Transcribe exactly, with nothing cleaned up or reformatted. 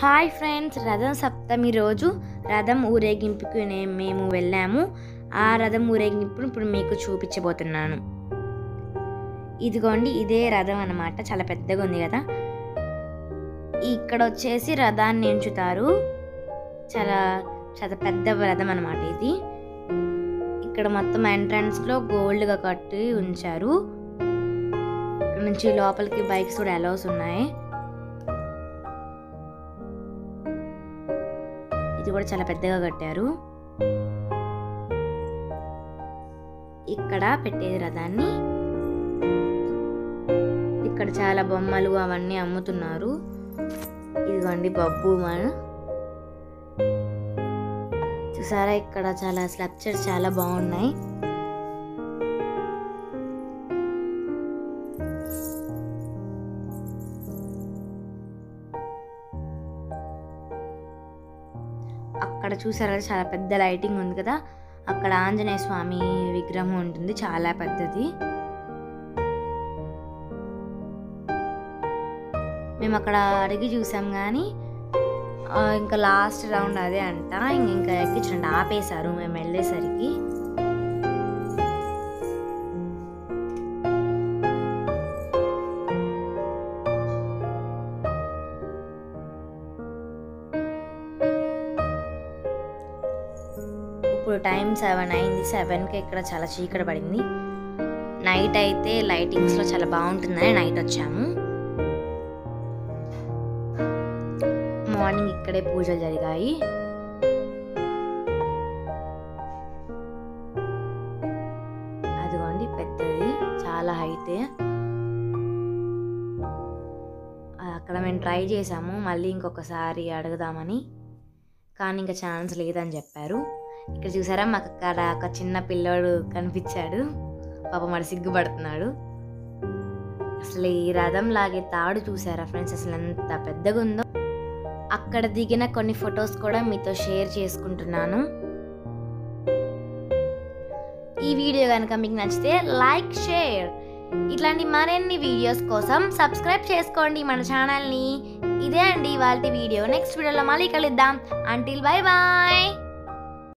Hi friends, రథం సప్తమి రోజు రథం ఊరేగింపుకి మేము వెళ్ళాము. ఆ రథం ఊరేగింపును ఇప్పుడు మీకు చూపించబోతున్నాను. ఇదిగోండి, ఇదే రథం అన్నమాట. చాలా పెద్దగా ఉంది కదా. ఇక్కడ వచ్చేసి రథాన్ని ఎంచుతారు. చాలా చాలా పెద్ద రథం అన్నమాట ఇది. ఇక్కడ మొత్తం ఎంట్రన్స్లో గోల్డ్గా కట్టి ఉంచారు. ఇక్కడ నుంచి లోపలికి బైక్స్ కూడా అలౌస్ ఉన్నాయి. ఇది కూడా చాలా పెద్దగా కట్టారు. ఇక్కడ పెట్టేది రథాన్ని. ఇక్కడ చాలా బొమ్మలు అవన్నీ అమ్ముతున్నారు. ఇదిగోండి బబ్బు మన చూసారా, ఇక్కడ చాలా స్ట్రక్చర్స్ చాలా బాగున్నాయి. అక్కడ చూసారా, చాలా పెద్ద లైటింగ్ ఉంది కదా. అక్కడ ఆంజనేయ స్వామి విగ్రహం ఉంటుంది, చాలా పెద్దది. మేము అక్కడ అడిగి చూసాం కానీ ఇంకా లాస్ట్ రౌండ్ అదే అంట. ఇంకా ఎక్కించండి ఆపేశారు మేము వెళ్ళేసరికి. ఇప్పుడు టైం సెవెన్ అయింది. సెవెన్కి ఇక్కడ చాలా చీకటి పడింది. నైట్ అయితే లైటింగ్స్లో చాలా బాగుంటుందని నైట్ వచ్చాము. మార్నింగ్ ఇక్కడే పూజలు జరిగాయి. అదిగోండి పెద్దది, చాలా హైట్. అక్కడ మేము ట్రై చేసాము మళ్ళీ ఇంకొకసారి అడుగుదామని, కానీ ఇంకా ఛాన్స్ లేదని చెప్పారు. ఇక్కడ చూసారా, మాకు అక్కడ ఒక చిన్న పిల్లోడు కనిపించాడు. పాపం మరి సిగ్గుపడుతున్నాడు. అసలు ఈ రథం లాగే తాడు చూసారా ఫ్రెండ్స్, అసలు ఎంత పెద్దగా ఉందో. అక్కడ దిగిన కొన్ని ఫొటోస్ కూడా మీతో షేర్ చేసుకుంటున్నాను. ఈ వీడియో కనుక మీకు నచ్చితే లైక్, షేర్, ఇట్లాంటి మరిన్ని వీడియోస్ కోసం సబ్స్క్రైబ్ చేసుకోండి మన ఛానల్ని. ఇదే అండి ఇవాల్టి వీడియో. నెక్స్ట్ వీడియోలో మళ్ళీ కలుద్దాం. Until bye bye.